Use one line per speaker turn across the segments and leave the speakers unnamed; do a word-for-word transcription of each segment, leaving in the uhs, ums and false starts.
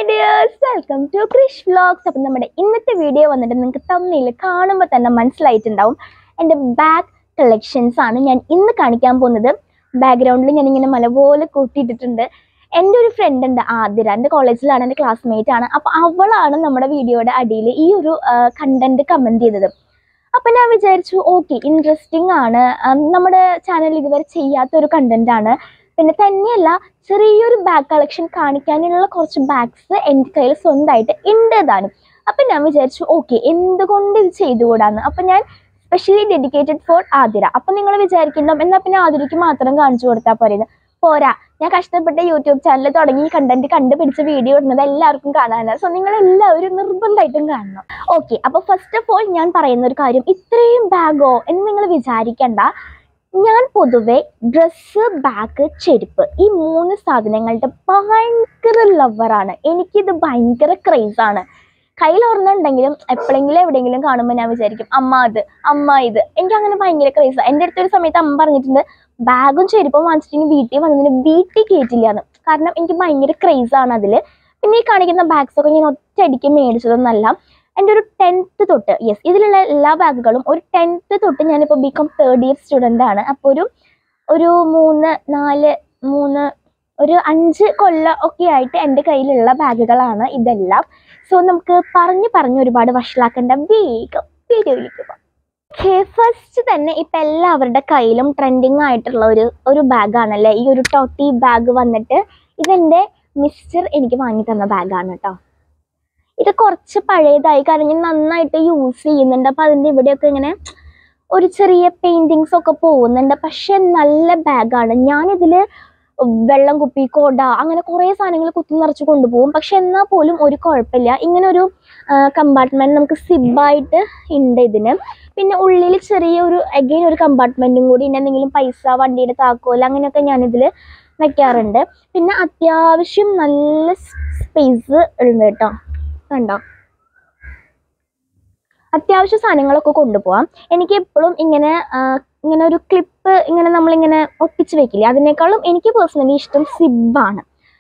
dears, welcome to Krish Vlogs. അപ്പോൾ നമ്മുടെ ഇന്നത്തെ വീഡിയോ വന്നിട്ട് നിങ്ങൾക്ക് തമ്മിൽ കാണുമ്പോൾ തന്നെ മനസ്സിലായിട്ടുണ്ടാവും എൻ്റെ ബാഗ് കളക്ഷൻസ് ആണ് ഞാൻ ഇന്ന് കാണിക്കാൻ പോകുന്നത്. ബാക്ക്ഗ്രൗണ്ടിൽ ഞാൻ ഇങ്ങനെ മല പോലെ കൂട്ടിയിട്ടിട്ടുണ്ട്. എൻ്റെ ഒരു ഫ്രണ്ട് ഉണ്ട് ആതിര, എൻ്റെ കോളേജിലാണ്, എൻ്റെ ക്ലാസ്മേറ്റ് ആണ്. അപ്പോൾ അവളാണ് നമ്മുടെ വീഡിയോയുടെ അടിയിൽ ഈ ഒരു കണ്ടന്റ് കമൻറ്റ് ചെയ്തത്. അപ്പം ഞാൻ വിചാരിച്ചു ഓക്കെ, ഇൻട്രസ്റ്റിംഗ് ആണ്, നമ്മുടെ ചാനൽ ഇതുവരെ ചെയ്യാത്തൊരു കണ്ടന്റ് ആണ്. പിന്നെ തന്നെയല്ല, ചെറിയൊരു ബാഗ് കളക്ഷൻ കാണിക്കാനുള്ള കുറച്ച് ബാഗ്സ് എൻ്റെ കയ്യിൽ സ്വന്തമായിട്ട് ഉണ്ട് താനും. അപ്പം ഞാൻ വിചാരിച്ചു ഓക്കെ, എന്തുകൊണ്ട് ഇത് ചെയ്തുകൂടാന്ന്. അപ്പം ഞാൻ സ്പെഷ്യലി ഡെഡിക്കേറ്റഡ് ഫോർ ആതിര. അപ്പം നിങ്ങൾ വിചാരിക്കണം എന്നാൽ പിന്നെ ആതിരയ്ക്ക് മാത്രം കാണിച്ചു കൊടുത്താൽ പോരെ. പോരാ, ഞാൻ കഷ്ടപ്പെട്ട യൂട്യൂബ് ചാനൽ തുടങ്ങി കണ്ടന്റ് കണ്ടുപിടിച്ച വീഡിയോ ഇടുന്നത് എല്ലാവർക്കും കാണാനാണ്. സോ നിങ്ങൾ എല്ലാവരും നിർബന്ധമായിട്ടും കാണണം. ഓക്കെ, അപ്പോൾ ഫസ്റ്റ് ഓഫ് ഓൾ ഞാൻ പറയുന്ന ഒരു കാര്യം, ഇത്രയും ബാഗോ എന്ന് നിങ്ങൾ വിചാരിക്കണ്ട. ഞാൻ പൊതുവെ ഡ്രസ്സ്, ബാഗ്, ചെരുപ്പ് ഈ മൂന്ന് സാധനങ്ങളുടെ ഭയങ്കര ലവറാണ്. എനിക്കിത് ഭയങ്കര ക്രേസാണ്. കയ്യിൽ ഓർമ്മയുണ്ടെങ്കിലും എപ്പോഴെങ്കിലും എവിടെയെങ്കിലും കാണുമ്പോൾ ഞാൻ വിചാരിക്കും അമ്മ അത്, അമ്മ ഇത്. എനിക്ക് അങ്ങനെ ഭയങ്കര ക്രേസാണ്. എൻ്റെ അടുത്തൊരു സമയത്ത് അമ്മ പറഞ്ഞിട്ടുണ്ട് ബാഗും ചെരുപ്പും വാങ്ങിച്ചിട്ട് വീട്ടിൽ വന്നതിന് വീട്ടിൽ കയറ്റില്ലാന്ന്. കാരണം എനിക്ക് ഭയങ്കര ക്രേസാണ് അതിൽ. പിന്നെ ഈ കാണിക്കുന്ന ബാഗ്സൊക്കെ ഞാൻ ഒറ്റയടിക്ക് മേടിച്ചതൊന്നല്ല. എൻ്റെ ഒരു ടെൻത്ത് തൊട്ട്, യെസ്, ഇതിലുള്ള എല്ലാ ബാഗുകളും ഒരു ടെൻത്ത് തൊട്ട്, ഞാനിപ്പോൾ B com third year student ആണ്. അപ്പോൾ ഒരു ഒരു മൂന്ന് നാല് മൂന്ന് ഒരു അഞ്ച് കൊല്ലം ഒക്കെ ആയിട്ട് എൻ്റെ കയ്യിലുള്ള ബാഗുകളാണ് ഇതെല്ലാം. സോ നമുക്ക് പറഞ്ഞ് പറഞ്ഞ് ഒരുപാട് വഷളാക്കേണ്ട, വേഗം വീഡിയോയിലേക്ക് പോകാം. ഓക്കെ, ഫസ്റ്റ് തന്നെ ഇപ്പം എല്ലാവരുടെ കയ്യിലും ട്രെൻഡിങ് ആയിട്ടുള്ള ഒരു ഒരു ബാഗാണല്ലേ ഈ ഒരു ടോട്ടി ബാഗ് വന്നിട്ട്. ഇതെൻ്റെ മിസ്റ്റർ എനിക്ക് വാങ്ങി തന്ന ബാഗാണ് കേട്ടോ. ഇത് കുറച്ച് പഴയതായി, കാരണം ഞാൻ നന്നായിട്ട് യൂസ് ചെയ്യുന്നുണ്ട്. അപ്പം അതിൻ്റെ ഇവിടെയൊക്കെ ഇങ്ങനെ ഒരു ചെറിയ പെയിൻറ്റിങ്സ് ഒക്കെ പോകുന്നുണ്ട്. പക്ഷെ നല്ല ബാഗാണ്. ഞാനിതിൽ വെള്ളം കുപ്പി, കൊട, അങ്ങനെ കുറേ സാധനങ്ങൾ കുത്തി നിറച്ച് കൊണ്ടുപോകും. പക്ഷെ എന്നാൽ പോലും ഒരു കുഴപ്പമില്ല. ഇങ്ങനെ ഒരു കമ്പാർട്ട്മെൻറ്റ് നമുക്ക് സിബായിട്ട് ഉണ്ട് ഇതിന്. പിന്നെ ഉള്ളിൽ ചെറിയൊരു അഗെയിൻ ഒരു കമ്പാർട്ട്മെൻറ്റും കൂടി ഉണ്ട്. എന്തെങ്കിലും പൈസ, വണ്ടിയുടെ താക്കോൽ, അങ്ങനെയൊക്കെ ഞാനിതിൽ വയ്ക്കാറുണ്ട്. പിന്നെ അത്യാവശ്യം നല്ല സ്പേസ് ഉണ്ട് കേട്ടോ. കണ്ടോ, അത്യാവശ്യ സാധനങ്ങളൊക്കെ കൊണ്ടുപോകാം. എനിക്ക് എപ്പോഴും ഇങ്ങനെ ഇങ്ങനെ ഒരു ക്ലിപ്പ് ഇങ്ങനെ നമ്മളിങ്ങനെ ഒട്ടിച്ച് വെക്കില്ലേ, അതിനേക്കാളും എനിക്ക് പേഴ്സണലി ഇഷ്ടം സിബാണ്.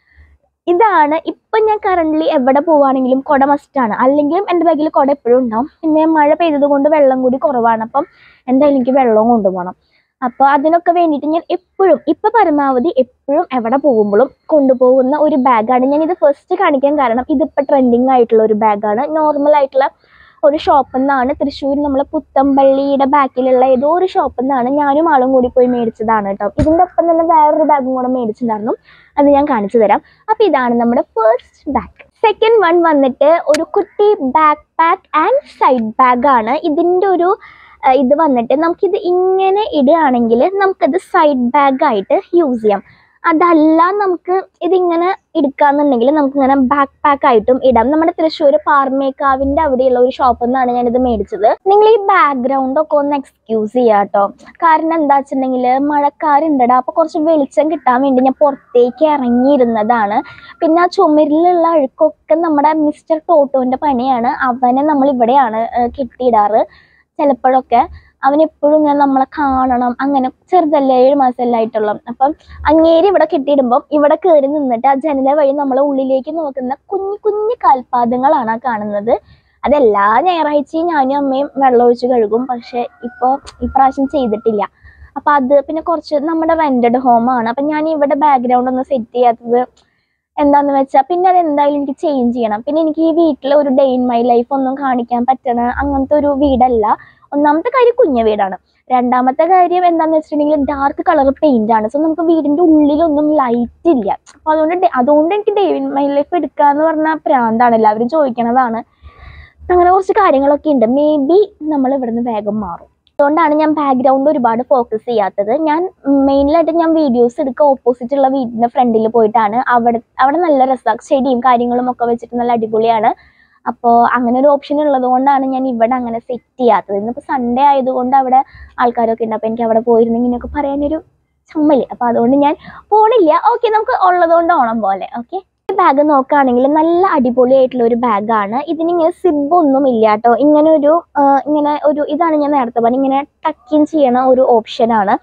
ഇതാണ് ഇപ്പം ഞാൻ കറൻ്റ്ലി എവിടെ പോവുകയാണെങ്കിലും കുട മസ്റ്റാണ്. അല്ലെങ്കിലും എൻ്റെ ബാഗിൽ കുട എപ്പോഴും ഉണ്ടാവും. പിന്നെ മഴ പെയ്തത് കൊണ്ട് വെള്ളം കൂടി കുറവാണ്. അപ്പം എന്തായാലും എനിക്ക് വെള്ളവും കൊണ്ടുപോകണം. അപ്പോൾ അതിനൊക്കെ വേണ്ടിയിട്ട് ഞാൻ എപ്പോഴും ഇപ്പം പരമാവധി എപ്പോഴും എവിടെ പോകുമ്പോഴും കൊണ്ടുപോകുന്ന ഒരു ബാഗാണ്. ഞാനിത് ഫസ്റ്റ് കാണിക്കാൻ കാരണം ഇതിപ്പോൾ ട്രെൻഡിങ് ആയിട്ടുള്ള ഒരു ബാഗാണ്. നോർമൽ ആയിട്ടുള്ള ഒരു ഷോപ്പിൽ നിന്നാണ്, തൃശ്ശൂർ നമ്മളെ പുത്തമ്പള്ളിയുടെ ബാക്കിലുള്ള ഏതോ ഒരു ഷോപ്പിൽ നിന്നാണ് ഞാനും ആളും കൂടി പോയി മേടിച്ചതാണ് കേട്ടോ. ഇതിൻ്റെ ഒപ്പം തന്നെ വേറൊരു ബാഗും കൂടെ മേടിച്ചിട്ടുണ്ടായിരുന്നു, അത് ഞാൻ കാണിച്ചു തരാം. അപ്പോൾ ഇതാണ് നമ്മുടെ ഫസ്റ്റ് ബാഗ്. സെക്കൻഡ് വൺ വന്നിട്ട് ഒരു കുട്ടി ബാക്ക് പാക്ക് ആൻഡ് സൈഡ് ബാഗാണ്. ഇതിൻ്റെ ഒരു ഇത് വന്നിട്ട് നമുക്കിത് ഇങ്ങനെ ഇടുകയാണെങ്കിൽ നമുക്കത് സൈഡ് ബാഗായിട്ട് യൂസ് ചെയ്യാം. അതല്ല നമുക്ക് ഇതിങ്ങനെ എടുക്കാന്നുണ്ടെങ്കിൽ നമുക്കിങ്ങനെ ബാക്ക് പാക്ക് ആയിട്ടും ഇടാം. നമ്മുടെ തൃശ്ശൂർ പാർമേക്കാവിൻ്റെ അവിടെയുള്ള ഒരു ഷോപ്പിൽ നിന്നാണ് ഞാനിത് മേടിച്ചത്. നിങ്ങൾ ഈ ബാക്ക്ഗ്രൗണ്ടൊക്കെ ഒന്ന് എക്സ്ക്യൂസ് ചെയ്യാം കേട്ടോ. കാരണം എന്താ വെച്ചിട്ടുണ്ടെങ്കിൽ മഴക്കാരുണ്ടടാ, അപ്പോൾ കുറച്ച് വെളിച്ചം കിട്ടാൻ വേണ്ടി ഞാൻ പുറത്തേക്ക് ഇറങ്ങിയിരുന്നതാണ്. പിന്നെ ആ ചുമരിലുള്ള അഴുക്കൊക്കെ നമ്മുടെ മിസ്റ്റർ ടോട്ടോൻ്റെ പണിയാണ്. അവനെ നമ്മൾ ഇവിടെയാണ് കെട്ടിയിടാറ്. ചിലപ്പോഴൊക്കെ അവനെപ്പോഴും ഇങ്ങനെ നമ്മളെ കാണണം, അങ്ങനെ ചെറുതല്ലേ, ഏഴ് മാസമല്ലേ ആയിട്ടുള്ളൂ. അപ്പം അങ്ങേര് ഇവിടെ കെട്ടിയിടുമ്പം ഇവിടെ കയറി നിന്നിട്ട് ആ ജനല വഴി നമ്മളെ ഉള്ളിലേക്ക് നോക്കുന്ന കുഞ്ഞു കുഞ്ഞു കാൽപാദങ്ങളാണ് ആ കാണുന്നത്. അതെല്ലാ ഞായറാഴ്ചയും ഞാനും അമ്മയും വെള്ളം ഒഴിച്ച് കഴുകും. പക്ഷെ ഇപ്പോൾ ഇപ്രാവശ്യം ചെയ്തിട്ടില്ല. അപ്പം അത് പിന്നെ കുറച്ച് നമ്മുടെ റെൻറ്റഡ് ഹോമാണ്. അപ്പം ഞാൻ ഇവിടെ ബാക്ക്ഗ്രൗണ്ട് ഒന്ന് സെറ്റ് ചെയ്യാത്തത് എന്താന്ന് വെച്ചാൽ പിന്നെ അത് എന്തായാലും എനിക്ക് ചേഞ്ച് ചെയ്യണം. പിന്നെ എനിക്ക് ഈ വീട്ടിൽ ഒരു ഡേ ഇൻ മൈ ലൈഫ് ഒന്നും കാണിക്കാൻ പറ്റണ അങ്ങനത്തെ ഒരു വീടല്ല. ഒന്നാമത്തെ കാര്യം കുഞ്ഞ വീടാണ്. രണ്ടാമത്തെ കാര്യം എന്താണെന്ന് വെച്ചിട്ടുണ്ടെങ്കിൽ ഡാർക്ക് കളർ പെയിന്റ് ആണ്. സോ നമുക്ക് വീടിൻ്റെ ഉള്ളിലൊന്നും ലൈറ്റ് ഇല്ല. അപ്പോൾ അതുകൊണ്ട് അതുകൊണ്ട് എനിക്ക് ഡേ ഇൻ മൈ ലൈഫ് എടുക്കാന്ന് പറഞ്ഞാൽ പ്രാന്താണ്, എല്ലാവരും ചോദിക്കണതാണ്. അങ്ങനെ കുറച്ച് കാര്യങ്ങളൊക്കെ ഉണ്ട്. മേ ബി നമ്മൾ ഇവിടുന്ന് വേഗം മാറും. അതുകൊണ്ടാണ് ഞാൻ ബാക്ക്ഗ്രൗണ്ട് ഒരുപാട് ഫോക്കസ് ചെയ്യാത്തത്. ഞാൻ മെയിനായിട്ട് ഞാൻ വീഡിയോസ് എടുക്കുക ഓപ്പോസിറ്റുള്ള വീടിൻ്റെ ഫ്രണ്ടിൽ പോയിട്ടാണ്. അവിടെ അവിടെ നല്ല രസമാണ്, ചെടിയും കാര്യങ്ങളും ഒക്കെ വെച്ചിട്ട് നല്ല അടിപൊളിയാണ്. അപ്പോൾ അങ്ങനെ ഒരു ഓപ്ഷൻ ഉള്ളത് കൊണ്ടാണ് ഞാൻ ഇവിടെ അങ്ങനെ സെറ്റ് ചെയ്യാത്തത്. ഇന്നിപ്പോൾ സൺഡേ ആയതുകൊണ്ട് അവിടെ ആൾക്കാരൊക്കെ ഉണ്ട്. അപ്പോൾ എനിക്ക് അവിടെ പോയിരുന്നെങ്കിൽ ഇങ്ങനെയൊക്കെ പറയാനൊരു ചമ്മല്. അപ്പോൾ അതുകൊണ്ട് ഞാൻ പോണില്ല. ഓക്കെ, നമുക്ക് ഉള്ളത് കൊണ്ട് ഓണം പോലെ. ഓക്കെ, ഈ ബാഗ് നോക്കുകയാണെങ്കിൽ നല്ല അടിപൊളിയായിട്ടുള്ള ഒരു ബാഗാണ്. ഇതിനിങ്ങനെ സിബൊന്നും ഇല്ല കേട്ടോ. ഇങ്ങനെ ഒരു ഇങ്ങനെ ഒരു ഇതാണ് ഞാൻ നേരത്തെ പറഞ്ഞത്, ഇങ്ങനെ ടക്കിൻ ചെയ്യണ ഒരു ഓപ്ഷനാണ്.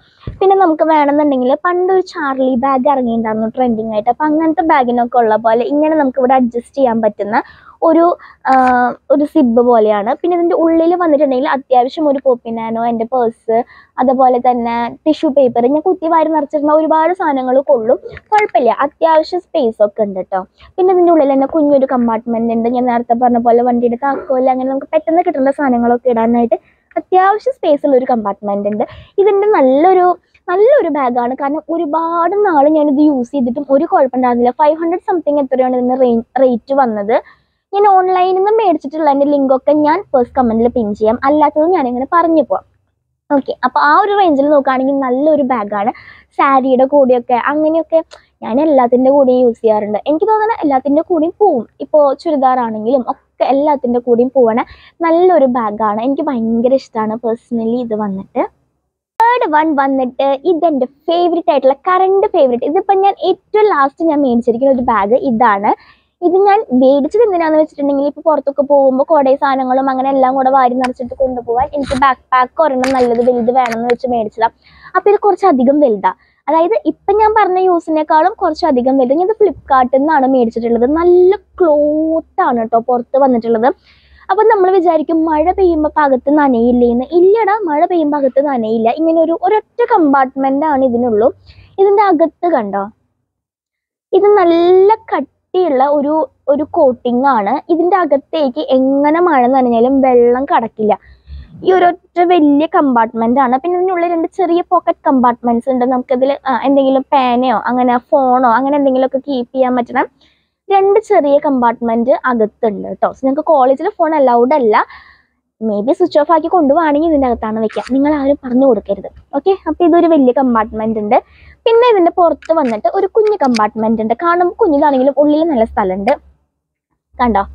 പിന്നെ നമുക്ക് വേണമെന്നുണ്ടെങ്കിൽ പണ്ടൊരു ചാർലി ബാഗ് ഇറങ്ങിയിട്ടുണ്ടായിരുന്നു ട്രെൻഡിങ് ആയിട്ട്. അപ്പം അങ്ങനത്തെ ബാഗിനൊക്കെ ഉള്ള പോലെ ഇങ്ങനെ നമുക്ക് ഇവിടെ അഡ്ജസ്റ്റ് ചെയ്യാൻ പറ്റുന്ന ഒരു ഒരു സിബ് പോലെയാണ്. പിന്നെ ഇതിൻ്റെ ഉള്ളിൽ വന്നിട്ടുണ്ടെങ്കിൽ അത്യാവശ്യം ഒരു പോപ്പിനാനോ, എൻ്റെ പേഴ്സ്, അതുപോലെ തന്നെ ടിഷ്യൂ പേപ്പർ, ഞാൻ കുത്തി വാരി നിറച്ചിരുന്ന ഒരുപാട് സാധനങ്ങൾ കൊള്ളും, കുഴപ്പമില്ല, അത്യാവശ്യം സ്പേസ് ഒക്കെ ഉണ്ട് കേട്ടോ. പിന്നെ ഇതിൻ്റെ ഉള്ളിൽ തന്നെ കുഞ്ഞൊരു കമ്പാർട്ട്മെൻ്റ് ഉണ്ട്. ഞാൻ നേരത്തെ പറഞ്ഞ പോലെ വണ്ടിയുടെ താക്കോല് അങ്ങനെ നമുക്ക് പെട്ടെന്ന് കിട്ടുന്ന സാധനങ്ങളൊക്കെ ഇടാനായിട്ട് അത്യാവശ്യം സ്പേസ് ഉള്ള ഒരു കമ്പാർട്ട്മെൻ്റ് ഉണ്ട്. ഇതിൻ്റെ നല്ലൊരു നല്ലൊരു ബാഗാണ്. കാരണം ഒരുപാട് നാൾ ഞാനിത് യൂസ് ചെയ്തിട്ടും ഒരു കുഴപ്പമുണ്ടായിരുന്നില്ല. ഫൈവ് ഹൺഡ്രഡ് സംതിങ് എത്രയാണ് ഇതിൻ്റെ റേറ്റ് വന്നത്. ഞാൻ ഓൺലൈനിൽ നിന്ന് മേടിച്ചിട്ടുള്ള എൻ്റെ ലിങ്കൊക്കെ ഞാൻ ഫസ്റ്റ് കമൻറ്റിൽ പിൻ ചെയ്യാം, അല്ലാത്തത് ഞാനിങ്ങനെ പറഞ്ഞു പോവാം. ഓക്കെ, അപ്പോൾ ആ ഒരു റേഞ്ചിൽ നോക്കുകയാണെങ്കിൽ നല്ലൊരു ബാഗാണ്. സാരിയുടെ കൂടെയൊക്കെ അങ്ങനെയൊക്കെ ഞാൻ എല്ലാത്തിൻ്റെ കൂടെയും യൂസ് ചെയ്യാറുണ്ട്. എനിക്ക് തോന്നുന്നത് എല്ലാത്തിൻ്റെ കൂടെയും പോവും. ഇപ്പോൾ ചുരിദാറാണെങ്കിലും ഒക്കെ എല്ലാത്തിൻ്റെ കൂടെയും പോവണ നല്ലൊരു ബാഗാണ്. എനിക്ക് ഭയങ്കര ഇഷ്ടമാണ് പേഴ്സണലി ഇത് വന്നിട്ട്. തേർഡ് വൺ വന്നിട്ട് ഇതെൻ്റെ ഫേവറേറ്റ് ആയിട്ടുള്ള കറണ്ട് ഫേവറേറ്റ്. ഇതിപ്പോൾ ഞാൻ ഏറ്റവും ലാസ്റ്റ് ഞാൻ മേടിച്ചിരിക്കുന്ന ഒരു ബാഗ് ഇതാണ്. ഇത് ഞാൻ മേടിച്ചത് എന്തിനാന്ന് വെച്ചിട്ടുണ്ടെങ്കിൽ ഇപ്പോൾ പുറത്തൊക്കെ പോകുമ്പോൾ കുറേ സാധനങ്ങളും അങ്ങനെ എല്ലാം കൂടെ വാരി നിറച്ചിട്ട് കൊണ്ടുപോകാൻ എനിക്ക് ബാക്ക് പാക്ക് ഒരെണ്ണം നല്ലത് വലുത് വേണമെന്ന് വെച്ച് മേടിച്ചതാണ്. അപ്പോൾ ഇത് കുറച്ചധികം വലുതാണ്. അതായത് ഇപ്പം ഞാൻ പറഞ്ഞ യൂസിനേക്കാളും കുറച്ചധികം വലുത്. ഞാൻ ഇത് ഫ്ലിപ്കാർട്ടിൽ നിന്നാണ് മേടിച്ചിട്ടുള്ളത്. നല്ല ക്ലോത്താണ് കേട്ടോ പുറത്ത് വന്നിട്ടുള്ളത്. അപ്പം നമ്മൾ വിചാരിക്കും മഴ പെയ്യുമ്പോൾ അകത്ത് നനയില്ലേന്ന്. ഇല്ലടാ, മഴ പെയ്യുമ്പോൾ അകത്ത് നനയില്ല. ഇങ്ങനെ ഒരു ഒരൊറ്റ കമ്പാർട്ട്മെൻ്റ് ആണ് ഇതിനുള്ളൂ. ഇതിൻ്റെ അകത്ത് കണ്ടോ, ഇത് നല്ല കട്ടിയുള്ള ഒരു ഒരു കോട്ടിംഗ് ആണ്. ഇതിൻ്റെ അകത്തേക്ക് എങ്ങനെ മഴ നനഞ്ഞാലും വെള്ളം കടക്കില്ല. ഈ ഒരൊറ്റ വലിയ കമ്പാർട്ട്മെൻ്റ് ആണ്. പിന്നെ ഇതിനുള്ളിൽ രണ്ട് ചെറിയ പോക്കറ്റ് കമ്പാർട്ട്മെൻറ്റ്സ് ഉണ്ട്. നമുക്കിതിൽ എന്തെങ്കിലും പേനയോ അങ്ങനെ ഫോണോ അങ്ങനെ എന്തെങ്കിലുമൊക്കെ കീപ്പ് ചെയ്യാൻ പറ്റണം രണ്ട് ചെറിയ കമ്പാർട്ട്മെൻറ്റ് അകത്തുണ്ട് കേട്ടോ. സോ നിങ്ങൾക്ക് കോളേജിൽ ഫോൺ അലൗഡ് അല്ല. മേ ബി സ്വിച്ച് ഓഫ് ആക്കി കൊണ്ടുപോവാണെങ്കിൽ ഇതിൻ്റെ അകത്താണ് വെക്കുക. നിങ്ങൾ ആരും പറഞ്ഞു കൊടുക്കരുത്. ഓക്കെ, അപ്പോൾ ഇതൊരു വലിയ കമ്പാർട്ട്മെൻ്റ് ഉണ്ട്. പിന്നെ ഇതിൻ്റെ പുറത്ത് വന്നിട്ട് ഒരു കുഞ്ഞു കമ്പാർട്ട്മെൻ്റ് ഉണ്ട്. കാണുമ്പോൾ കുഞ്ഞിതാണെങ്കിലും ഉള്ളിൽ നല്ല സ്ഥലമുണ്ട്. കണ്ടോ,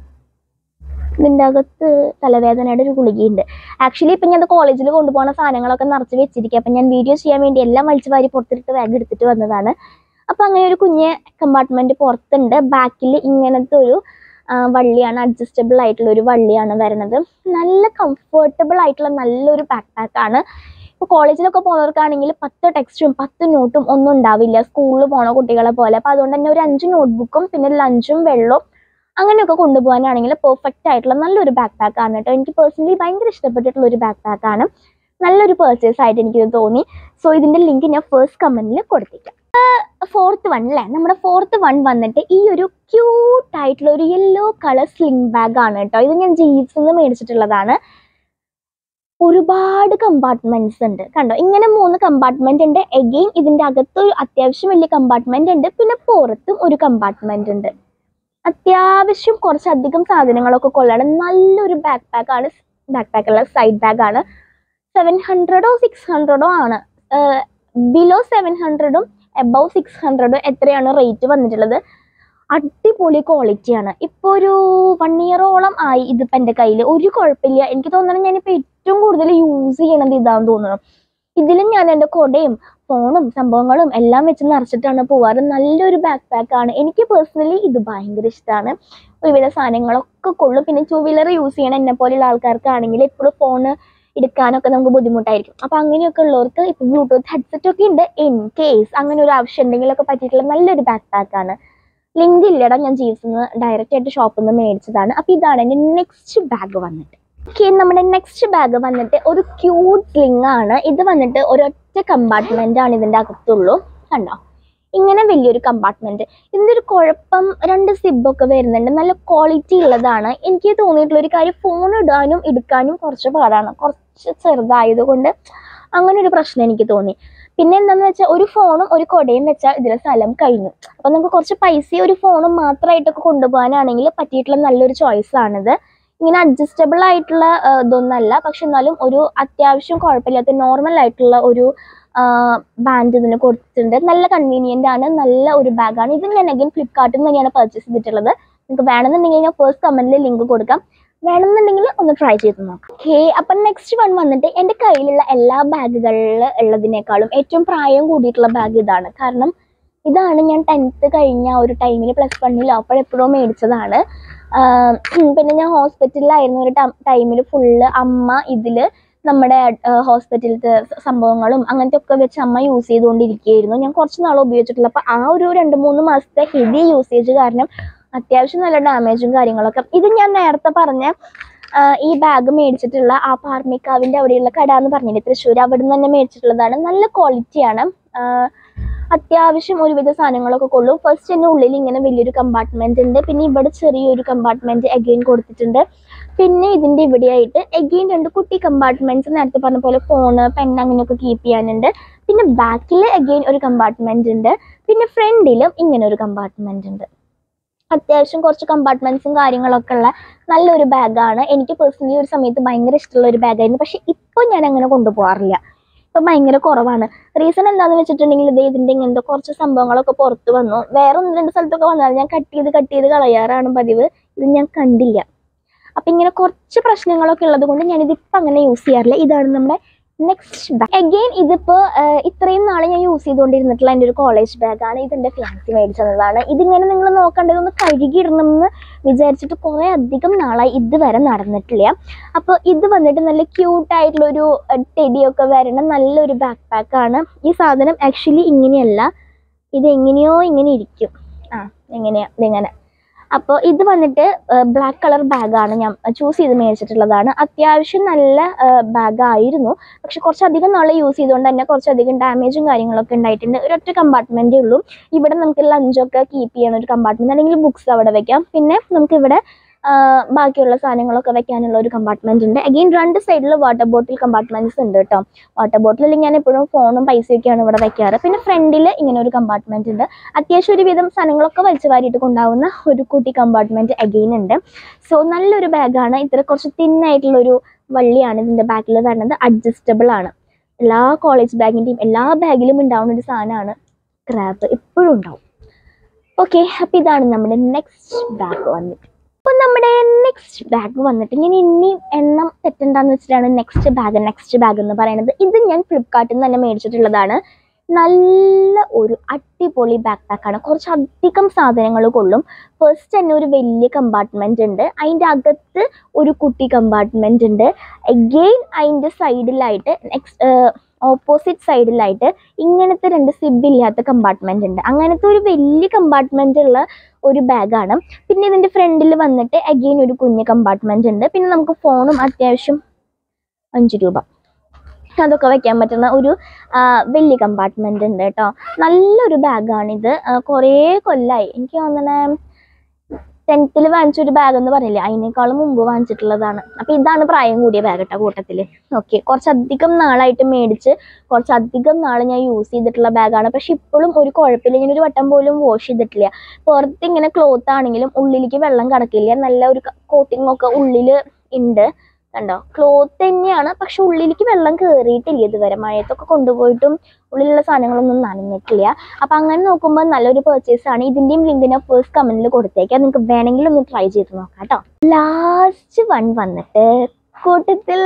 ഇതിൻ്റെ അകത്ത് തലവേദനയുടെ ഒരു ഗുളികയുണ്ട്. ആക്ച്വലി ഇപ്പം ഞാൻ കോളേജിൽ കൊണ്ടുപോകുന്ന സാധനങ്ങളൊക്കെ നിറച്ച് വെച്ചിരിക്കുക. അപ്പം ഞാൻ വീഡിയോ ചെയ്യാൻ വേണ്ടി എല്ലാം വലിച്ചു വാരി പുറത്തിട്ട് ബാഗ് എടുത്തിട്ട് വന്നതാണ്. അപ്പോൾ അങ്ങനെ ഒരു കുഞ്ഞ് കമ്പാർട്ട്മെൻറ്റ് പുറത്തുണ്ട്. ബാക്കിൽ ഇങ്ങനത്തെ ഒരു വള്ളിയാണ്, അഡ്ജസ്റ്റബിൾ ആയിട്ടുള്ള ഒരു വള്ളിയാണ് വരുന്നത്. നല്ല കംഫർട്ടബിൾ ആയിട്ടുള്ള നല്ലൊരു ബാക്ക് പാക്കാണ്. ഇപ്പോൾ കോളേജിലൊക്കെ പോകുന്നവർക്കാണെങ്കിൽ പത്ത് ടെക്സ്റ്റും പത്ത് നോട്ടും ഒന്നും ഉണ്ടാവില്ല, സ്കൂളിൽ പോണ കുട്ടികളെ പോലെ. അപ്പോൾ അതുകൊണ്ട് തന്നെ ഒരു അഞ്ച് നോട്ട്ബുക്കും പിന്നെ ലഞ്ചും വെള്ളവും അങ്ങനെയൊക്കെ കൊണ്ടുപോകാനാണെങ്കിൽ പെർഫെക്റ്റ് ആയിട്ടുള്ള നല്ലൊരു ബാക്ക് പാക്കാണ് കേട്ടോ. എനിക്ക് പേഴ്സണലി ഭയങ്കര ഇഷ്ടപ്പെട്ടിട്ടുള്ള ഒരു ബാക്ക് പാക്കാണ്. നല്ലൊരു പർച്ചേസ് ആയിട്ട് എനിക്കിത് തോന്നി. സോ ഇതിൻ്റെ ലിങ്ക് ഞാൻ ഫസ്റ്റ് കമൻറ്റിൽ കൊടുത്തേക്കാം. ഫോർത്ത് വൺ അല്ലേ, നമ്മുടെ ഫോർത്ത് വൺ വന്നിട്ട് ഈ ഒരു ക്യൂട്ടായിട്ടുള്ള ഒരു യെല്ലോ കളർ സ്ലിംഗ് ബാഗ് ആണ് കേട്ടോ. ഇത് ഞാൻ ജീൻസിൽ നിന്ന് മേടിച്ചിട്ടുള്ളതാണ്. ഒരുപാട് കമ്പാർട്ട്മെൻറ്റ്സ് ഉണ്ട് കണ്ടോ. ഇങ്ങനെ മൂന്ന് കമ്പാർട്ട്മെൻ്റ് ഉണ്ട്. എഗെയിൻ ഇതിൻ്റെ അകത്ത് ഒരു അത്യാവശ്യം വലിയ കമ്പാർട്ട്മെൻ്റ് ഉണ്ട്. പിന്നെ പുറത്തും ഒരു കമ്പാർട്ട്മെൻ്റ് ഉണ്ട്. അത്യാവശ്യം കുറച്ചധികം സാധനങ്ങളൊക്കെ കൊള്ളണം നല്ലൊരു ബാക്ക് പാക്കാണ്. ബാക്ക് പാക്കുള്ള സൈഡ് ബാഗാണ്. സെവൻ ഹൺഡ്രഡോ സിക്സ് ഹൺഡ്രഡോ ആണ്. ബിലോ സെവൻ ഹൺഡ്രഡും എബവ് സിക്സ് ഹൺഡ്രഡും എത്രയാണ് റേറ്റ് വന്നിട്ടുള്ളത്. അടിപൊളി ക്വാളിറ്റിയാണ്. ഇപ്പോൾ ഒരു വൺ ഇയറോളം ആയി ഇതിപ്പോൾ എൻ്റെ കയ്യിൽ. ഒരു കുഴപ്പമില്ല. എനിക്ക് തോന്നുന്നത് ഞാനിപ്പോൾ ഏറ്റവും കൂടുതൽ യൂസ് ചെയ്യണത് ഇതാണെന്ന് തോന്നുന്നു. ഇതിലും ഞാൻ എൻ്റെ കൊടയും ഫോണും സംഭവങ്ങളും എല്ലാം വെച്ച് നിറച്ചിട്ടാണ് പോവാറ്. നല്ലൊരു ബാക്ക് പാക്കാണ്. എനിക്ക് പേഴ്സണലി ഇത് ഭയങ്കര ഇഷ്ടമാണ്. ഒരുവിധ സാധനങ്ങളൊക്കെ കൊള്ളും. പിന്നെ ടൂ വീലർ യൂസ് ചെയ്യണം എന്നെ പോലെയുള്ള ആൾക്കാർക്കാണെങ്കിൽ എപ്പോഴും ഫോണ് എടുക്കാനൊക്കെ നമുക്ക് ബുദ്ധിമുട്ടായിരിക്കും. അപ്പോൾ അങ്ങനെയൊക്കെ ഉള്ളവർക്ക് ഇപ്പോൾ ബ്ലൂടൂത്ത് ഹെഡ്സെറ്റ് ഒക്കെ ഉണ്ട്. ഇൻ കേസ് അങ്ങനെ ഒരു ആവശ്യം ഉണ്ടെങ്കിലൊക്കെ പറ്റിയിട്ടുള്ള നല്ലൊരു ബാക്ക് പാക്കാണ്. ലിങ്ക് ഇല്ലടാ, ഞാൻ ജീൻസിൽ നിന്ന് ഡയറക്റ്റ് ആയിട്ട് ഷോപ്പിൽ നിന്ന് മേടിച്ചതാണ്. അപ്പോൾ ഇതാണ് എൻ്റെ നെക്സ്റ്റ് ബാഗ് വന്നിട്ട്. ഓക്കെ, നമ്മുടെ നെക്സ്റ്റ് ബാഗ് വന്നിട്ട് ഒരു ക്യൂട്ട് സ്ലിംഗ് ആണ്. ഇത് വന്നിട്ട് ഒരൊറ്റ കമ്പാർട്ട്മെൻ്റ് ആണ് ഇതിൻ്റെ അകത്തുള്ളൂ. കണ്ടോ, ഇങ്ങനെ വലിയൊരു കമ്പാർട്ട്മെൻറ്റ്. ഇതിൻ്റെ ഒരു കുഴപ്പം രണ്ട് സിബൊക്കെ വരുന്നുണ്ട്. നല്ല ക്വാളിറ്റി ഉള്ളതാണ്. എനിക്ക് തോന്നിയിട്ടുള്ളൊരു കാര്യം ഫോൺ ഇടാനും എടുക്കാനും കുറച്ച് പാടാണ്. കുറച്ച് ചെറുതായതുകൊണ്ട് അങ്ങനെ ഒരു പ്രശ്നം എനിക്ക് തോന്നി. പിന്നെ എന്താണെന്ന് വെച്ചാൽ ഒരു ഫോണും ഒരു കൊടയും വെച്ചാൽ ഇതിലെ സ്ഥലം കഴിഞ്ഞു. അപ്പോൾ നമുക്ക് കുറച്ച് പൈസ ഒരു ഫോണും മാത്രമായിട്ടൊക്കെ കൊണ്ടുപോകാനാണെങ്കിൽ പറ്റിയിട്ടുള്ള നല്ലൊരു ചോയ്സാണിത്. ഇങ്ങനെ അഡ്ജസ്റ്റബിൾ ആയിട്ടുള്ള ഇതൊന്നല്ല, പക്ഷെ എന്നാലും ഒരു അത്യാവശ്യം കുഴപ്പമില്ലാത്ത നോർമൽ ആയിട്ടുള്ള ഒരു ബാൻഡ് ഇതിന് കൊടുത്തിട്ടുണ്ട്. നല്ല കൺവീനിയൻ്റ് ആണ്. നല്ല ഒരു ബാഗാണ്. ഇത് ഞാൻ അഗൈൻ ഫ്ലിപ്കാർട്ടിൽ നിന്ന് തന്നെയാണ് പർച്ചേസ് ചെയ്തിട്ടുള്ളത്. നിങ്ങൾക്ക് വേണമെന്നുണ്ടെങ്കിൽ ഞാൻ ഫസ്റ്റ് കമൻറ്റിൽ ലിങ്ക് കൊടുക്കാം. വേണമെന്നുണ്ടെങ്കിൽ ഒന്ന് ട്രൈ ചെയ്ത് നോക്കാം. ഓക്കെ, അപ്പം നെക്സ്റ്റ് വൺ വന്നിട്ട് എൻ്റെ കയ്യിലുള്ള എല്ലാ ബാഗുകളിൽ ഉള്ളതിനേക്കാളും ഏറ്റവും പ്രായം കൂടിയിട്ടുള്ള ബാഗ് ഇതാണ്. കാരണം ഇതാണ് ഞാൻ ടെൻത്ത് കഴിഞ്ഞ ഒരു ടൈമിൽ പ്ലസ് വണ്ണിലോ അപ്പോഴെപ്പോഴും മേടിച്ചതാണ്. പിന്നെ ഞാൻ ഹോസ്പിറ്റലിലായിരുന്ന ഒരു ടൈമിൽ ഫുള്ള് അമ്മ ഇതിൽ നമ്മുടെ ഹോസ്പിറ്റലിലത്തെ സംഭവങ്ങളും അങ്ങനത്തെ ഒക്കെ വെച്ച് അമ്മ യൂസ് ചെയ്തുകൊണ്ടിരിക്കുകയായിരുന്നു. ഞാൻ കുറച്ച് നാൾ ഉപയോഗിച്ചിട്ടുള്ളൂ. അപ്പോൾ ആ ഒരു രണ്ട് മൂന്ന് മാസത്തെ ഹെവി യൂസേജ് കാരണം അത്യാവശ്യം നല്ല ഡാമേജും കാര്യങ്ങളൊക്കെ. ഇത് ഞാൻ നേരത്തെ പറഞ്ഞ ഈ ബാഗ് മേടിച്ചിട്ടുള്ള ആ പാർമിക്കാവിൻ്റെ അവിടെയുള്ള കട എന്ന് പറഞ്ഞില്ലേ തൃശ്ശൂർ, അവിടെ നിന്ന് തന്നെ മേടിച്ചിട്ടുള്ളതാണ്. നല്ല ക്വാളിറ്റിയാണ്. അത്യാവശ്യം ഒരുവിധ സാധനങ്ങളൊക്കെ കൊള്ളും. ഫസ്റ്റ് തന്നെ ഉള്ളിൽ ഇങ്ങനെ വലിയൊരു കമ്പാർട്ട്മെന്റ് ഉണ്ട്. പിന്നെ ഇവിടെ ചെറിയൊരു കമ്പാർട്ട്മെന്റ് അഗെയിൻ കൊടുത്തിട്ടുണ്ട്. പിന്നെ ഇതിൻ്റെ ഇവിടെയായിട്ട് അഗെയിൻ രണ്ട് കുട്ടി കമ്പാർട്ട്മെന്റ്സ്, നേരത്തെ പറഞ്ഞ പോലെ ഫോണ് പെൻ അങ്ങനെയൊക്കെ കീപ്പ് ചെയ്യാനുണ്ട്. പിന്നെ ബാക്കിൽ അഗെയിൻ ഒരു കമ്പാർട്ട്മെന്റ് ഉണ്ട്. പിന്നെ ഫ്രണ്ടിലും ഇങ്ങനെ ഒരു കമ്പാർട്ട്മെന്റ് ഉണ്ട്. അത്യാവശ്യം കുറച്ച് കമ്പാർട്ട്മെന്റ്സും കാര്യങ്ങളൊക്കെ ഉള്ള നല്ലൊരു ബാഗാണ്. എനിക്ക് പേഴ്സണലി ഒരു സമയത്ത് ഭയങ്കര ഇഷ്ടമുള്ള ഒരു ബാഗായിരുന്നു. പക്ഷെ ഇപ്പോൾ ഞാൻ അങ്ങനെ കൊണ്ടുപോകാറില്ല. ഇപ്പം ഭയങ്കര കുറവാണ്. റീസൺ എന്താണെന്ന് വെച്ചിട്ടുണ്ടെങ്കിൽ ഇത് ഇതിൻ്റെ ഇങ്ങനത്തെ കുറച്ച് സംഭവങ്ങളൊക്കെ പുറത്ത് വന്നു. വേറെ ഒന്ന് രണ്ട് സ്ഥലത്തൊക്കെ വന്നാൽ ഞാൻ കട്ട് ചെയ്ത് കട്ട് ചെയ്ത് കളയാറാണ് പതിവ്. ഇത് ഞാൻ കണ്ടില്ല. അപ്പം ഇങ്ങനെ കുറച്ച് പ്രശ്നങ്ങളൊക്കെ ഉള്ളത് കൊണ്ട് ഞാനിതിപ്പോൾ അങ്ങനെ യൂസ് ചെയ്യാറില്ല. ഇതാണ് നമ്മുടെ നെക്സ്റ്റ് ബാഗ്. അഗെയിൻ ഇതിപ്പോൾ ഇത്രയും നാളെ ഞാൻ യൂസ് ചെയ്തുകൊണ്ടിരുന്നിട്ടുള്ള എൻ്റെ ഒരു കോളേജ് ബാഗാണ്. ഇതെൻ്റെ ഫിയാൻസി മേടിച്ചതാണ്. ഇതിങ്ങനെ നിങ്ങൾ നോക്കേണ്ടതൊന്ന് കഴുകിയിടണമെന്ന് വിചാരിച്ചിട്ട് കുറേ അധികം നാളായി ഇതുവരെ നടന്നിട്ടില്ല. അപ്പോൾ ഇത് വന്നിട്ട് നല്ല ക്യൂട്ടായിട്ടുള്ളൊരു ടെഡിയൊക്കെ വരണ നല്ലൊരു ബാക്ക് പാക്കാണ്. ഈ സാധനം ആക്ച്വലി ഇങ്ങനെയല്ല, ഇതെങ്ങനെയോ ഇങ്ങനെ ഇരിക്കും. ആ എങ്ങനെയാ ഇതിങ്ങനെ. അപ്പോൾ ഇത് വന്നിട്ട് ബ്ലാക്ക് കളർ ബാഗാണ് ഞാൻ ചൂസ് ചെയ്ത് മേടിച്ചിട്ടുള്ളതാണ്. അത്യാവശ്യം നല്ല ബാഗായിരുന്നു. പക്ഷെ കുറച്ചധികം നാളെ യൂസ് ചെയ്തുകൊണ്ട് തന്നെ കുറച്ചധികം ഡാമേജും കാര്യങ്ങളൊക്കെ ഉണ്ടായിട്ടുണ്ട്. ഒരൊറ്റ കമ്പാർട്ട്മെൻറ്റേ ഉള്ളൂ. ഇവിടെ നമുക്ക് ലഞ്ചൊക്കെ കീപ്പ് ചെയ്യണ ഒരു കമ്പാർട്ട്മെൻറ്റ്, അല്ലെങ്കിൽ ബുക്സ് അവിടെ വെക്കാം. പിന്നെ നമുക്കിവിടെ ബാക്കിയുള്ള സാധനങ്ങളൊക്കെ വെക്കാനുള്ള ഒരു കമ്പാർട്ട്മെന്റ് ഉണ്ട്. അഗെയിൻ രണ്ട് സൈഡിൽ വാട്ടർ ബോട്ടിൽ കമ്പാർട്ട്മെന്റ്സ് ഉണ്ട് കേട്ടോ. വാട്ടർ ബോട്ടിൽ ഞാൻ എപ്പോഴും ഫോണും പൈസയൊക്കെയാണ് ഇവിടെ വെക്കാറ്. പിന്നെ ഫ്രണ്ടിൽ ഇങ്ങനെ ഒരു കമ്പാർട്ട്മെന്റ് ഉണ്ട്. അത്യാവശ്യം ഒരുവിധം സാധനങ്ങളൊക്കെ വലിച്ചു വാരിയിട്ട് കൊണ്ടാവുന്ന ഒരു കുട്ടി കമ്പാർട്ട്മെന്റ് അഗെയിൻ ഉണ്ട്. സോ നല്ലൊരു ബാഗാണ്. ഇത്ര കുറച്ച് തിന്നായിട്ടുള്ളൊരു വള്ളിയാണ് ഇതിൻ്റെ ബാക്കിൽ വരുന്നത്. അഡ്ജസ്റ്റബിൾ ആണ്. എല്ലാ കോളേജ് ബാഗിൻ്റെയും എല്ലാ ബാഗിലും ഉണ്ടാവുന്ന ഒരു സാധനമാണ് ക്രാബ്, എപ്പോഴും ഉണ്ടാവും. ഓക്കെ, അപ്പോൾ ഇതാണ് നമ്മുടെ നെക്സ്റ്റ് ബാഗ് വന്നിട്ട്. അപ്പോൾ നമ്മുടെ നെക്സ്റ്റ് ബാഗ് വന്നിട്ട് ഞാൻ ഇനി എണ്ണം തെറ്റണ്ടെന്ന് വെച്ചിട്ടാണ് നെക്സ്റ്റ് ബാഗ് നെക്സ്റ്റ് ബാഗ് എന്ന് പറയുന്നത്. ഇത് ഞാൻ ഫ്ലിപ്കാർട്ടിൽ നിന്ന് തന്നെ മേടിച്ചിട്ടുള്ളതാണ്. നല്ല ഒരു അടിപൊളി ബാക്ക് പാക്കാണ്. കുറച്ചധികം സാധനങ്ങൾ കൊള്ളും. ഫസ്റ്റ് തന്നെ ഒരു വലിയ കമ്പാർട്ട്മെന്റ് ഉണ്ട്. അതിൻ്റെ അകത്ത് ഒരു കുട്ടി കമ്പാർട്ട്മെന്റ് ഉണ്ട്. അഗെയിൻ അതിൻ്റെ സൈഡിലായിട്ട് നെക്സ്റ്റ് ഓപ്പോസിറ്റ് സൈഡിലായിട്ട് ഇങ്ങനത്തെ രണ്ട് സിബ് ഇല്ലാത്ത കമ്പാർട്ട്മെന്റ് ഉണ്ട്. അങ്ങനത്തെ ഒരു വലിയ കമ്പാർട്ട്മെന്റ് ഉള്ള ഒരു ബാഗാണ്. പിന്നെ ഇതിൻ്റെ ഫ്രണ്ടിൽ വന്നിട്ട് അഗെയിൻ ഒരു കുഞ്ഞ് കമ്പാർട്ട്മെന്റ് ഉണ്ട്. പിന്നെ നമുക്ക് ഫോണും അത്യാവശ്യം അഞ്ച് രൂപ അതൊക്കെ വെക്കാൻ പറ്റുന്ന ഒരു വലിയ കമ്പാർട്ട്മെന്റ് ഉണ്ട് കേട്ടോ. നല്ലൊരു ബാഗാണിത്. കുറേ കൊല്ലമായി, എനിക്ക് തോന്നണേ ടെൻത്തിൽ വാങ്ങിച്ചൊരു ബാഗ് എന്ന് പറഞ്ഞില്ലേ, അതിനേക്കാളും മുമ്പ് വാങ്ങിച്ചിട്ടുള്ളതാണ്. അപ്പോൾ ഇതാണ് പ്രായം കൂടിയ ബാഗ് കേട്ടോ കൂട്ടത്തിൽ. ഓക്കെ, കുറച്ചധികം നാളായിട്ട് മേടിച്ച് കുറച്ചധികം നാൾ ഞാൻ യൂസ് ചെയ്തിട്ടുള്ള ബാഗാണ്. പക്ഷെ ഇപ്പോഴും ഒരു കുഴപ്പമില്ല. ഞാനൊരു വട്ടം പോലും വാഷ് ചെയ്തിട്ടില്ല. പുറത്ത് ഇങ്ങനെ ക്ലോത്ത് ആണെങ്കിലും ഉള്ളിലേക്ക് വെള്ളം കടക്കില്ല. നല്ല ഒരു കോട്ടിംഗ് ഒക്കെ ഉള്ളിൽ ഉണ്ട്. കണ്ടോ, ക്ലോത്ത് തന്നെയാണ്, പക്ഷെ ഉള്ളിലേക്ക് വെള്ളം കയറിയിട്ടില്ല ഇതുവരെ. മഴയത്തൊക്കെ കൊണ്ടുപോയിട്ടും ഉള്ളിലുള്ള സാധനങ്ങളൊന്നും നനഞ്ഞിട്ടില്ല. അപ്പം അങ്ങനെ നോക്കുമ്പോൾ നല്ലൊരു പർച്ചേസ് ആണ്. ഇതിൻ്റെയും ലിങ്ക് ഞാൻ ഫസ്റ്റ് കമൻറ്റിൽ കൊടുത്തേക്കാം. നിങ്ങൾക്ക് വേണമെങ്കിൽ ഒന്ന് ട്രൈ ചെയ്ത് നോക്കാം കേട്ടോ. ലാസ്റ്റ് വൺ വന്നിട്ട് കൂട്ടത്തിൽ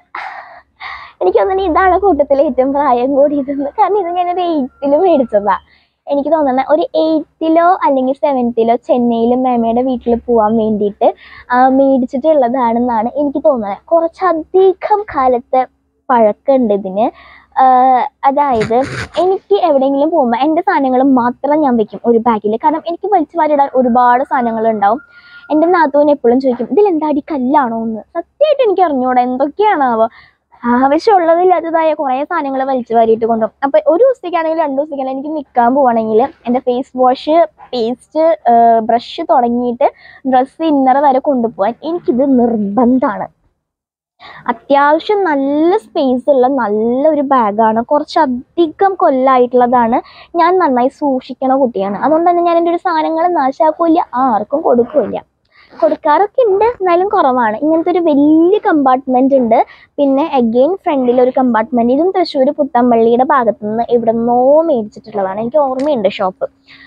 എനിക്ക് തോന്നുന്നു ഇതാണ് കൂട്ടത്തിൽ ഏറ്റവും പ്രായം കൂടിയതെന്ന്. കാരണം ഇത് ഞാനൊരു എയ്റ്റിൽ മേടിച്ചതാണ്. എനിക്ക് തോന്നുന്നത് ഒരു എയ്ത്തിലോ അല്ലെങ്കിൽ സെവൻത്തിലോ ചെന്നൈയിലും മേമയുടെ വീട്ടിൽ പോകാൻ വേണ്ടിയിട്ട് മേടിച്ചിട്ടുള്ളതാണെന്നാണ് എനിക്ക് തോന്നുന്നത്. കുറച്ചധികം കാലത്തെ പഴക്കമുണ്ട് ഇതിന്. അതായത് എനിക്ക് എവിടെയെങ്കിലും പോകുമ്പോൾ എൻ്റെ സാധനങ്ങൾ മാത്രം ഞാൻ വെക്കും ഒരു ബാഗിൽ. കാരണം എനിക്ക് വലിച്ചു വാരിടാൻ ഒരുപാട് സാധനങ്ങൾ ഉണ്ടാവും. എൻ്റെ നാത്തൂന് എപ്പോഴും ചോദിക്കും, ഇതിലെന്താടി കല്ലാണോ എന്ന്. സത്യമായിട്ട് എനിക്ക് അറിഞ്ഞൂടാ എന്തൊക്കെയാണാവോ. ആവശ്യമുള്ളതില്ലാത്തതായ കുറേ സാധനങ്ങൾ വലിച്ചു വാരിയിട്ട് കൊണ്ടുപോകും. അപ്പോൾ ഒരു ദിവസത്തേക്കാണെങ്കിൽ രണ്ട് ദിവസത്തേക്കാണെങ്കിൽ എനിക്ക് നിൽക്കാൻ പോവുകയാണെങ്കിൽ എൻ്റെ ഫേസ് വാഷ്, പേസ്റ്റ്, ബ്രഷ് തുടങ്ങിയിട്ട് ഡ്രസ്സ് ഇന്നർ വരെ കൊണ്ടുപോകാൻ എനിക്കിത് നിർബന്ധമാണ്. അത്യാവശ്യം നല്ല സ്പേസ് ഉള്ള നല്ലൊരു ബാഗാണ്. കുറച്ചധികം കൊല്ലമായിട്ടുള്ളതാണ്. ഞാൻ നന്നായി സൂക്ഷിക്കണ കുട്ടിയാണ്. അതുകൊണ്ട് തന്നെ ഞാൻ എൻ്റെ ഒരു സാധനങ്ങൾ നാശാക്കില്ല, ആർക്കും കൊടുക്കില്ല. കൊടുക്കാറൊക്കെ ഉണ്ട്, എന്നാലും കുറവാണ്. ഇങ്ങനത്തെ ഒരു വലിയ കമ്പാർട്ട്മെന്റ് ഉണ്ട്. പിന്നെ അഗെയിൻ ഫ്രണ്ടിൽ ഒരു കമ്പാർട്ട്മെന്റ്. ഇതും തൃശ്ശൂർ പുത്തമ്പള്ളിയുടെ ഭാഗത്തു നിന്ന് എവിടെ നിന്നോ മേടിച്ചിട്ടുള്ളതാണ്. എനിക്ക് ഓർമ്മയുണ്ട് ഷോപ്പ്.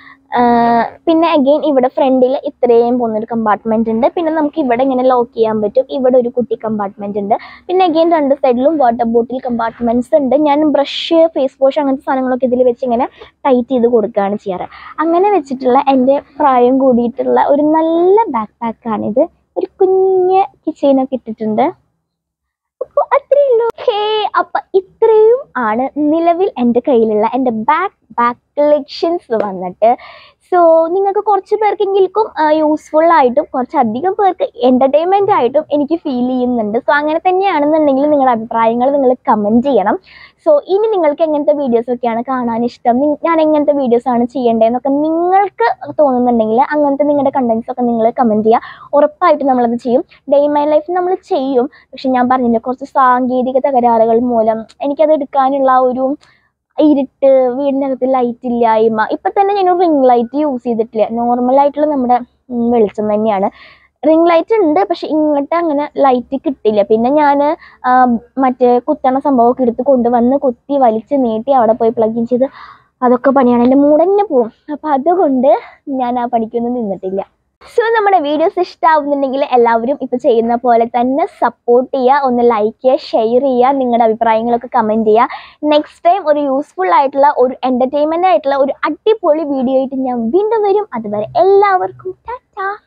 പിന്നെ അഗെയിൻ ഇവിടെ ഫ്രണ്ടിൽ ഇത്രയും പോകുന്നൊരു കമ്പാർട്ട്മെന്റ് ഉണ്ട്. പിന്നെ നമുക്ക് ഇവിടെ ഇങ്ങനെ ലോക്ക് ചെയ്യാൻ പറ്റും. ഇവിടെ ഒരു കുട്ടി കമ്പാർട്ട്മെന്റ് ഉണ്ട്. പിന്നെ അഗെയിൻ രണ്ട് സൈഡിലും വാട്ടർ ബോട്ടിൽ കമ്പാർട്ട്മെന്റ്സ് ഉണ്ട്. ഞാൻ ബ്രഷ്, ഫേസ് വാഷ് അങ്ങനത്തെ സാധനങ്ങളൊക്കെ ഇതിൽ വെച്ച് ഇങ്ങനെ ടൈറ്റ് ചെയ്ത് കൊടുക്കുകയാണ് ചെയ്യാറ്. അങ്ങനെ വെച്ചിട്ടുള്ള എൻ്റെ പ്രായം കൂടിയിട്ടുള്ള ഒരു നല്ല ബാക്ക് പാക്കാണിത്. ഒരു കുഞ്ഞ് കിച്ചനൊക്കെ ഇട്ടിട്ടുണ്ട്. അപ്പോൾ അത്രയേ ഉള്ളൂ. ഹേ, അപ്പം ഇത്രയും ആണ് നിലവിൽ എൻ്റെ കയ്യിലുള്ള എൻ്റെ ബാക്ക് ബാക്ക് കളക്ഷൻസ് വന്നിട്ട്. സോ നിങ്ങൾക്ക് കുറച്ച് പേർക്കെങ്കിലും യൂസ്ഫുൾ ആയിട്ടും കുറച്ചധികം പേർക്ക് എൻ്റർടൈൻമെൻ്റ് ആയിട്ടും എനിക്ക് ഫീൽ ചെയ്യുന്നുണ്ട്. സോ അങ്ങനെ തന്നെയാണെന്നുണ്ടെങ്കിൽ നിങ്ങളുടെ അഭിപ്രായങ്ങൾ നിങ്ങൾ കമൻറ്റ് ചെയ്യണം. സോ ഇനി നിങ്ങൾക്ക് എങ്ങനത്തെ വീഡിയോസൊക്കെയാണ് കാണാൻ ഇഷ്ടം, ഞാൻ എങ്ങനത്തെ വീഡിയോസാണ് ചെയ്യേണ്ടതെന്നൊക്കെ നിങ്ങൾക്ക് തോന്നുന്നുണ്ടെങ്കിൽ അങ്ങനത്തെ നിങ്ങളുടെ കണ്ടൻസൊക്കെ നിങ്ങൾ കമൻറ്റ് ചെയ്യുക. ഉറപ്പായിട്ടും നമ്മളത് ചെയ്യും. ഡേ മൈ ലൈഫ് നമ്മൾ ചെയ്യും. പക്ഷെ ഞാൻ പറഞ്ഞില്ല, കുറച്ച് സാങ്കേതിക തകരാറുകൾ മൂലം എനിക്കത് എടുക്കാനുള്ള ഒരു ഇരുട്ട്, വീടിനകത്ത് ലൈറ്റ് ഇല്ലായ്മ. ഇപ്പം തന്നെ ഞാൻ റിംഗ് ലൈറ്റ് യൂസ് ചെയ്തിട്ടില്ല. നോർമലായിട്ടുള്ള നമ്മുടെ വെളിച്ചം തന്നെയാണ്. റിംഗ് ലൈറ്റ് ഉണ്ട്, പക്ഷെ ഇങ്ങോട്ട് അങ്ങനെ ലൈറ്റ് കിട്ടില്ല. പിന്നെ ഞാൻ മറ്റേ കുത്തണ സംഭവമൊക്കെ എടുത്ത് കൊണ്ടുവന്ന് കുത്തി വലിച്ച് നീട്ടി അവിടെ പോയി പ്ലഗ് ഇൻ ചെയ്ത് അതൊക്കെ പണിയാണ്. എൻ്റെ മൂഡ് തന്നെ പോവും. അപ്പം അതുകൊണ്ട് ഞാൻ ആ പണിക്കൊന്നും നിന്നിട്ടില്ല. സോ നമ്മുടെ വീഡിയോസ് ഇഷ്ടമാവുന്നുണ്ടെങ്കിൽ എല്ലാവരും ഇപ്പോൾ ചെയ്യുന്ന പോലെ തന്നെ സപ്പോർട്ട് ചെയ്യുക. ഒന്ന് ലൈക്ക് ചെയ്യുക, ഷെയർ ചെയ്യുക, നിങ്ങളുടെ അഭിപ്രായങ്ങളൊക്കെ കമൻറ്റ് ചെയ്യുക. നെക്സ്റ്റ് ടൈം ഒരു യൂസ്ഫുൾ ആയിട്ടുള്ള ഒരു എൻ്റർടൈൻമെൻ്റ് ആയിട്ടുള്ള ഒരു അടിപൊളി വീഡിയോ ആയിട്ട് ഞാൻ വീണ്ടും വരും. അതുവരെ എല്ലാവർക്കും ടാറ്റാ.